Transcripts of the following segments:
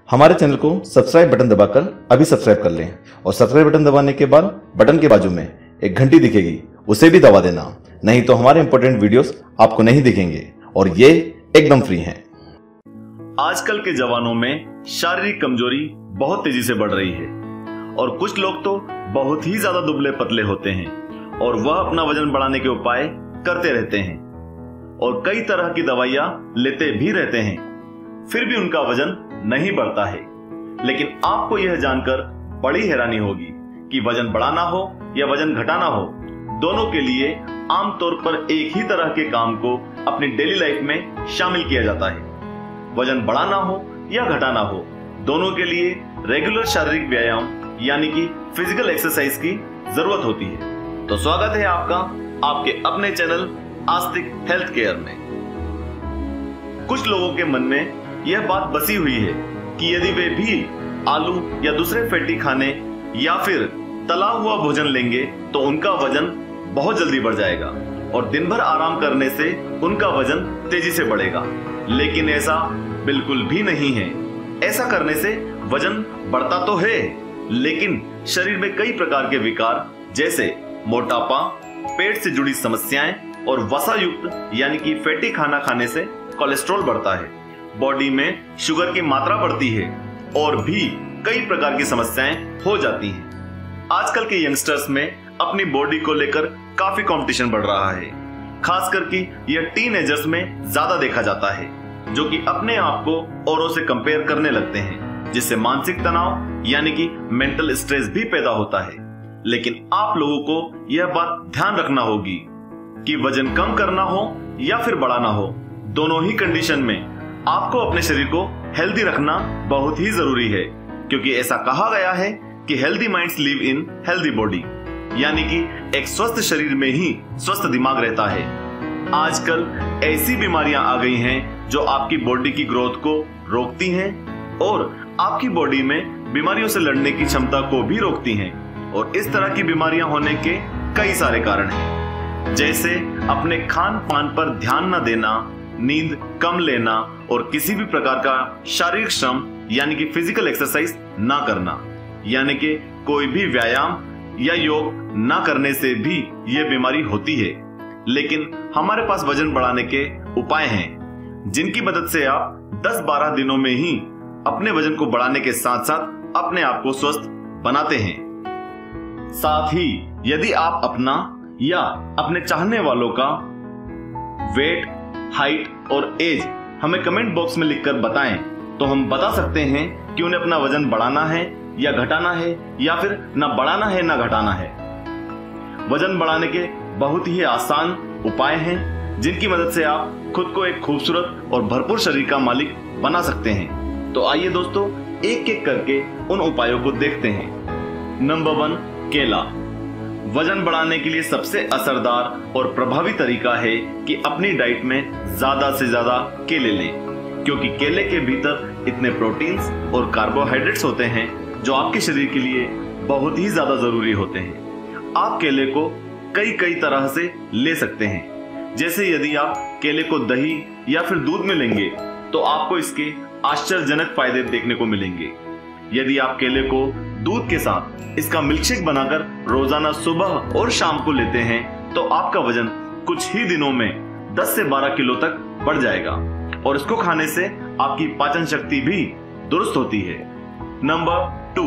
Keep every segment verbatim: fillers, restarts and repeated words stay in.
हमारे चैनल को subscribe button दबाकर अभी सब्सक्राइब कर लें और सब्सक्राइब बटन दबाने के बाद बटन के बाजू में एक घंटी दिखेगी, उसे भी दबा देना, नहीं तो हमारे इंपॉर्टेंट वीडियोस आपको नहीं दिखेंगे और ये एकदम फ्री हैं। आजकल के जवानों में शारीरिक कमजोरी बहुत तेजी से बढ़ रही है और कुछ लोग तो बहुत ही ज्यादा दुबले पतले होते हैं और वह अपना वजन बढ़ाने के उपाय करते रहते हैं और कई तरह की दवाइयां लेते भी रहते हैं, फिर भी उनका वजन नहीं बढ़ता है। लेकिन आपको यह जानकर बड़ी हैरानी होगी कि वजन बढ़ाना हो या वजन घटाना हो, दोनों के लिए आमतौर पर एक ही तरह के काम को अपनी डेली लाइफ में शामिल किया जाता है। वजन बढ़ाना हो या घटाना हो, दोनों के लिए रेगुलर शारीरिक व्यायाम यानी कि फिजिकल एक्सरसाइज की जरूरत होती है। तो स्वागत है आपका आपके अपने चैनल आस्तिक हेल्थ केयर में। कुछ लोगों के मन में यह बात बसी हुई है कि यदि वे भी आलू या दूसरे फैटी खाने या फिर तला हुआ भोजन लेंगे तो उनका वजन बहुत जल्दी बढ़ जाएगा और दिन भर आराम करने से उनका वजन तेजी से बढ़ेगा। लेकिन ऐसा बिल्कुल भी नहीं है। ऐसा करने से वजन बढ़ता तो है, लेकिन शरीर में कई प्रकार के विकार जैसे मोटापा, पेट से जुड़ी समस्याएं और वसा युक्त यानी कि फैटी खाना खाने से कोलेस्ट्रॉल बढ़ता है, बॉडी में शुगर की मात्रा बढ़ती है और भी कई प्रकार की समस्याएं हो जाती हैं। आजकल के यंगस्टर्स में अपनी बॉडी को लेकर काफी कंपटीशन बढ़ रहा है, खासकर कि यह टीनेजर्स में ज्यादा देखा जाता है, जो कि अपने आप को औरों से कंपेयर करने लगते हैं, जिससे मानसिक तनाव यानी कि मेंटल स्ट्रेस भी पैदा होता है। लेकिन आप लोगों को यह बात ध्यान रखना होगी कि वजन कम करना हो या फिर बढ़ाना हो, दोनों ही कंडीशन में आपको अपने शरीर को हेल्दी रखना बहुत ही जरूरी है, क्योंकि ऐसा कहा गया है कि healthy minds live in healthy body, यानी कि एक स्वस्थ शरीर में ही स्वस्थ दिमाग रहता है। आजकल ऐसी बीमारियां आ गई हैं जो आपकी बॉडी की ग्रोथ को रोकती हैं और आपकी बॉडी में बीमारियों से लड़ने की क्षमता को भी रोकती हैं। और इस तरह की बीमारियां होने के कई सारे कारण हैं, जैसे अपने खान पान पर ध्यान न देना, नींद कम लेना और किसी भी प्रकार का शारीरिक श्रम यानी कि फिजिकल एक्सरसाइज ना करना, यानी कि कोई भी व्यायाम या योग ना करने से भी यह बीमारी होती है। लेकिन हमारे पास वजन बढ़ाने के उपाय हैं, जिनकी मदद से आप दस बारह दिनों में ही अपने वजन को बढ़ाने के साथ साथ अपने आप को स्वस्थ बनाते हैं। साथ ही यदि आप अपना या अपने चाहने वालों का वेट, हाइट और एज हमें कमेंट बॉक्स में लिखकर बताएं, तो हम बता सकते हैं कि उन्हें अपना वजन बढ़ाना है या घटाना है या फिर ना बढ़ाना है ना घटाना है। वजन बढ़ाने के बहुत ही आसान उपाय हैं, जिनकी मदद से आप खुद को एक खूबसूरत और भरपूर शरीर का मालिक बना सकते हैं। तो आइए दोस्तों, एक एक करके उन उपायों को देखते हैं। नंबर वन, केला। वजन बढ़ाने के लिए सबसे असरदार और प्रभावी तरीका है कि अपनी डाइट में ज्यादा से ज्यादा केले लें, क्योंकि केले के भीतर इतने प्रोटीन्स और कार्बोहाइड्रेट्स होते हैं जो आपके शरीर के लिए बहुत ही ज्यादा जरूरी होते हैं। आप केले को कई कई तरह से ले सकते हैं, जैसे यदि आप केले को दही या फिर दूध में लेंगे तो आपको इसके आश्चर्यजनक फायदे देखने को मिलेंगे। यदि आप केले को दूध के साथ इसका मिल्कशेक बनाकर रोजाना सुबह और शाम को लेते हैं तो आपका वजन कुछ ही दिनों में दस से बारह किलो तक बढ़ जाएगा और इसको खाने से आपकी पाचन शक्ति भी दुरुस्त होती है। नंबर टू,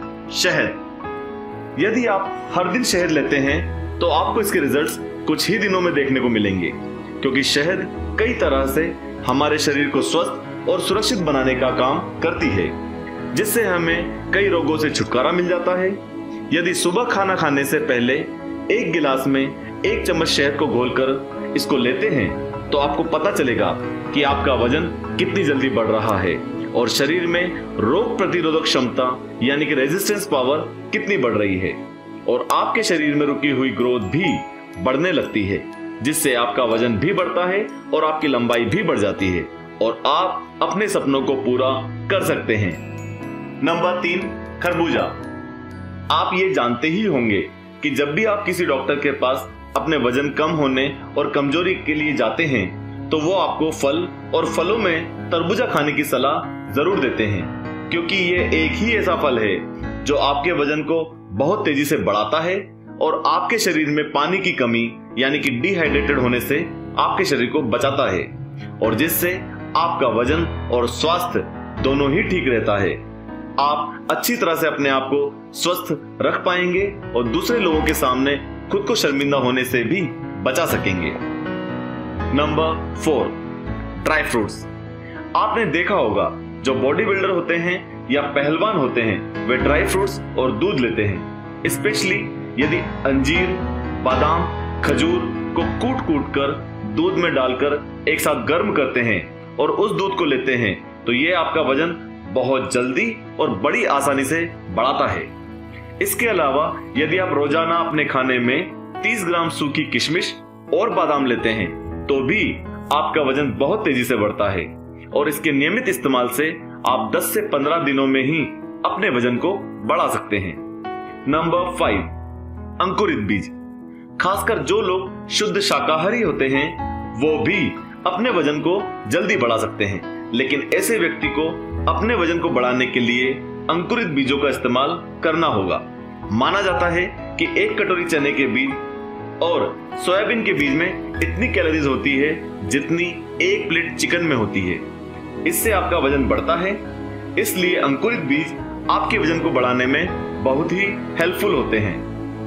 शहद। यदि आप हर दिन शहद लेते हैं तो आपको इसके रिजल्ट्स कुछ ही दिनों में देखने को मिलेंगे, क्योंकि शहद कई तरह से हमारे शरीर को स्वस्थ और सुरक्षित बनाने का काम करती है, जिससे हमें कई रोगों से छुटकारा मिल जाता है। यदि सुबह खाना खाने से पहले एक गिलास में एक चम्मच शहद को घोलकर इसको लेते हैं तो आपको पता चलेगा कि आपका वजन कितनी जल्दी बढ़ रहा है और शरीर में रोग प्रतिरोधक क्षमता यानी कि रेजिस्टेंस पावर कितनी बढ़ रही है और आपके शरीर में रुकी हुई ग्रोथ भी बढ़ने लगती है, जिससे आपका वजन भी बढ़ता है और आपकी लंबाई भी बढ़ जाती है और आप अपने सपनों को पूरा कर सकते हैं। नंबर तीन, खरबूजा। आप ये जानते ही होंगे कि जब भी आप किसी डॉक्टर के पास अपने वजन कम होने और कमजोरी के लिए जाते हैं तो वो आपको फल और फलों में तरबूजा खाने की सलाह जरूर देते हैं, क्योंकि ये एक ही ऐसा फल है जो आपके वजन को बहुत तेजी से बढ़ाता है और आपके शरीर में पानी की कमी यानी कि डिहाइड्रेटेड होने से आपके शरीर को बचाता है, और जिससे आपका वजन और स्वास्थ्य दोनों ही ठीक रहता है। आप अच्छी तरह से अपने आप को स्वस्थ रख पाएंगे और दूसरे लोगों के सामने खुद को शर्मिंदा होने से भी बचा सकेंगे। Number four, dry fruits. आपने देखा होगा जो बॉडी बिल्डर होते हैं या पहलवान होते हैं वे ड्राई फ्रूट्स और दूध लेते हैं। स्पेशली यदि अंजीर, बादाम, खजूर को कूट कूट कर दूध में डालकर एक साथ गर्म करते हैं और उस दूध को लेते हैं तो ये आपका वजन बहुत जल्दी और बड़ी आसानी से बढ़ाता है। इसके अलावा यदि आप रोजाना अपने खाने में तीस ग्राम सूखी किशमिश और बादाम लेते हैं तो भी आपका वजन बहुत तेजी से बढ़ता है, और इसके नियमित इस्तेमाल से आप दस से पंद्रह दिनों में ही अपने वजन को बढ़ा सकते हैं। नंबर फाइव, अंकुरित बीज। खासकर जो लोग शुद्ध शाकाहारी होते हैं वो भी अपने वजन को जल्दी बढ़ा सकते हैं, लेकिन ऐसे व्यक्ति को अपने वजन को बढ़ाने के लिए अंकुरित बीजों का इस्तेमाल करना होगा। माना जाता है कि एक कटोरी चने के बीज और सोयाबीन के बीज में इतनी कैलोरीज होती है जितनी एक प्लेट चिकन में होती है। इससे आपका वजन बढ़ता है, इसलिए अंकुरित बीज आपके वजन को बढ़ाने में बहुत ही हेल्पफुल होते हैं।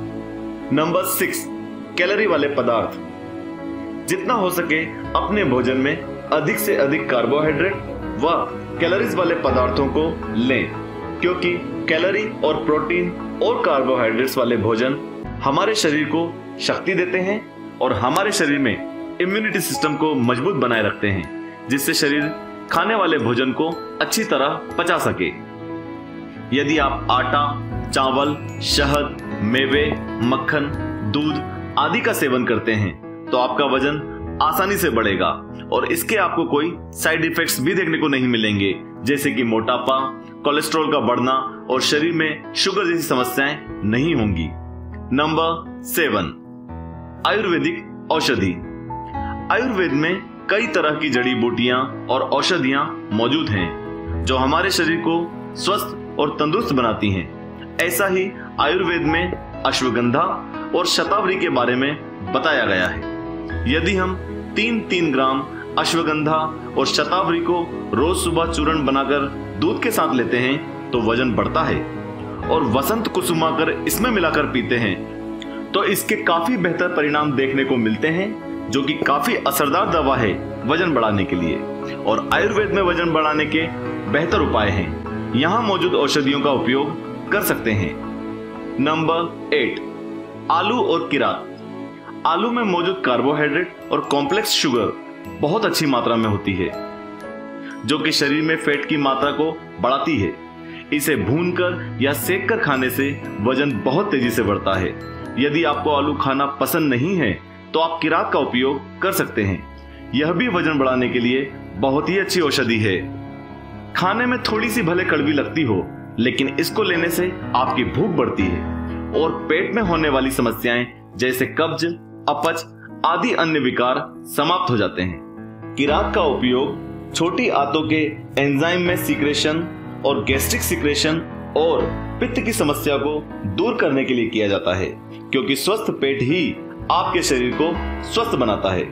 नंबर सिक्स, कैलोरी वाले पदार्थ। जितना हो सके अपने भोजन में अधिक से अधिक कार्बोहाइड्रेट व कैलोरीज वाले पदार्थों को लें, क्योंकि कैलोरी और प्रोटीन और कार्बोहाइड्रेट्स वाले भोजन हमारे शरीर को शक्ति देते हैं और हमारे शरीर में इम्यूनिटी सिस्टम को मजबूत बनाए रखते हैं, जिससे शरीर खाने वाले भोजन को अच्छी तरह पचा सके। यदि आप आटा, चावल, शहद, मेवे, मक्खन, दूध आदि का सेवन करते हैं तो आपका वजन आसानी से बढ़ेगा और इसके आपको कोई साइड इफेक्ट्स भी देखने को नहीं मिलेंगे, जैसे कि मोटापा, कोलेस्ट्रॉल का बढ़ना और शरीर में शुगर जैसी समस्याएं नहीं होंगी। नंबर सेवन, आयुर्वेदिक औषधि। आयुर्वेद में कई तरह की जड़ी बूटियां और औषधियां मौजूद हैं जो हमारे शरीर को स्वस्थ और तंदुरुस्त बनाती हैं। ऐसा ही आयुर्वेद में अश्वगंधा और शतावरी के बारे में बताया गया है। यदि हम तीन तीन ग्राम अश्वगंधा और शतावरी को रोज सुबह चूर्ण बनाकर दूध के साथ लेते हैं तो वजन बढ़ता है, और वसंत कुसुमाकर इसमें मिलाकर पीते हैं तो इसके काफी बेहतर परिणाम देखने को मिलते हैं, जो कि काफी असरदार दवा है वजन बढ़ाने के लिए। और आयुर्वेद में वजन बढ़ाने के बेहतर उपाय हैं, यहाँ मौजूद औषधियों का उपयोग कर सकते हैं। नंबर एट, आलू और किरात। आलू में मौजूद कार्बोहाइड्रेट और कॉम्प्लेक्स शुगर बहुत अच्छी मात्रा में होती है, जो कि शरीर में फैट की मात्रा को बढ़ाती है। इसे भूनकर या सेक कर खाने से वजन बहुत तेजी से बढ़ता है। यदि आपको आलू खाना पसंद नहीं है तो आप किरात का उपयोग कर सकते हैं। यह भी वजन बढ़ाने के लिए बहुत ही अच्छी औषधि है। खाने में थोड़ी सी भले कड़वी लगती हो, लेकिन इसको लेने से आपकी भूख बढ़ती है और पेट में होने वाली समस्याएं जैसे कब्ज, अपच आदि अन्य विकार समाप्त हो जाते हैं। किरात का उपयोग छोटी आंतों के एंजाइम में सीक्रेशन और गैस्ट्रिक सीक्रेशन और पित्त की समस्या को दूर करने के लिए किया जाता है, क्योंकि स्वस्थ पेट ही आपके शरीर को स्वस्थ बनाता है।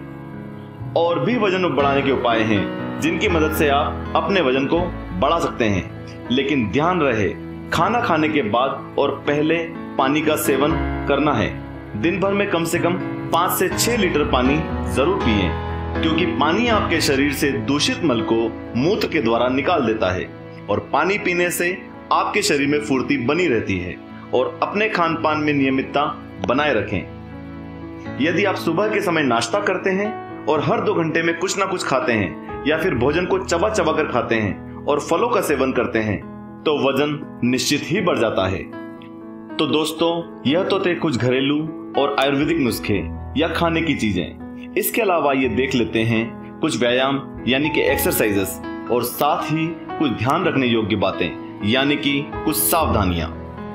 और भी वजन बढ़ाने के उपाय हैं जिनकी मदद से आप अपने वजन को बढ़ा सकते हैं, लेकिन ध्यान रहे खाना खाने के बाद और पहले पानी का सेवन करना है। दिन भर में कम से कम पाँच से छह लीटर पानी जरूर पिएं, क्योंकि पानी आपके शरीर से दूषित मल को मूत्र के द्वारा निकाल देता है और पानी पीने से आपके शरीर में फुर्ती बनी रहती है। और अपने खान पान में नियमितता बनाए रखें। यदि आप सुबह के समय नाश्ता करते हैं और हर दो घंटे में कुछ ना कुछ खाते हैं या फिर भोजन को चबा चबा कर खाते हैं और फलों का सेवन करते हैं तो वजन निश्चित ही बढ़ जाता है। तो दोस्तों, यह तो थे कुछ घरेलू और आयुर्वेदिक नुस्खे या खाने की चीजें। इसके अलावा ये देख लेते हैं कुछ व्यायाम यानी कि एक्सरसाइजेस और साथ ही कुछ ध्यान रखने योग्य बातें यानी कि कुछ सावधानियां।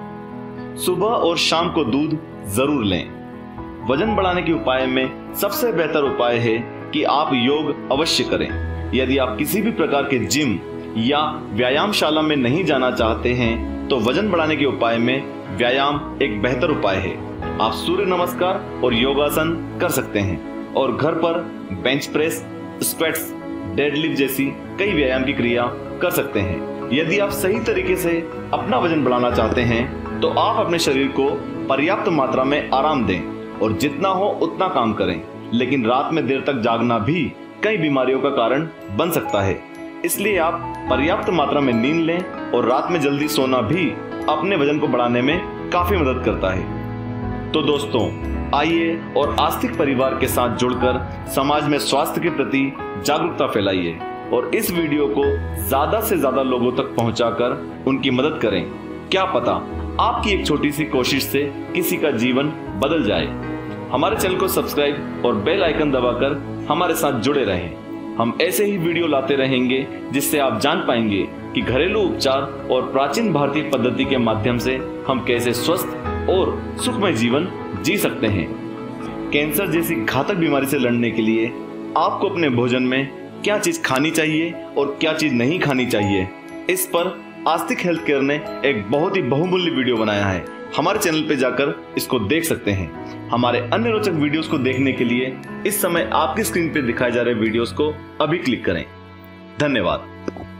सुबह और शाम को दूध जरूर लें। वजन बढ़ाने के उपाय में सबसे बेहतर उपाय है कि आप योग अवश्य करें। यदि आप किसी भी प्रकार के जिम या व्यायामशाला में नहीं जाना चाहते हैं तो वजन बढ़ाने के उपाय में व्यायाम एक बेहतर उपाय है। आप सूर्य नमस्कार और योगासन कर सकते हैं और घर पर बेंच प्रेस, स्क्वैट्स, डेडलिफ्ट जैसी कई व्यायाम की क्रिया कर सकते हैं। यदि आप सही तरीके से अपना वजन बढ़ाना चाहते हैं तो आप अपने शरीर को पर्याप्त मात्रा में आराम दें और जितना हो उतना काम करें, लेकिन रात में देर तक जागना भी कई बीमारियों का कारण बन सकता है। इसलिए आप पर्याप्त मात्रा में नींद लें और रात में जल्दी सोना भी अपने वजन को बढ़ाने में काफी मदद करता है। तो दोस्तों, आइए और आस्तिक परिवार के साथ जुड़कर समाज में स्वास्थ्य के प्रति जागरूकता फैलाइए और इस वीडियो को ज्यादा से ज्यादा लोगों तक पहुंचाकर उनकी मदद करें। क्या पता आपकी एक छोटी सी कोशिश से किसी का जीवन बदल जाए। हमारे चैनल को सब्सक्राइब और बेल आइकन दबाकर हमारे साथ जुड़े रहें। हम ऐसे ही वीडियो लाते रहेंगे जिससे आप जान पाएंगे कि घरेलू उपचार और प्राचीन भारतीय पद्धति के माध्यम से हम कैसे स्वस्थ और सुखमय जीवन जी सकते हैं। कैंसर जैसी घातक बीमारी से लड़ने के लिए आपको अपने भोजन में क्या चीज खानी चाहिए और क्या चीज नहीं खानी चाहिए, इस पर आस्तिक हेल्थ केयर ने एक बहुत ही बहुमूल्य वीडियो बनाया है। हमारे चैनल पे जाकर इसको देख सकते हैं। हमारे अन्य रोचक वीडियोस को देखने के लिए इस समय आपकी स्क्रीन पे दिखाए जा रहे वीडियोस को अभी क्लिक करें। धन्यवाद।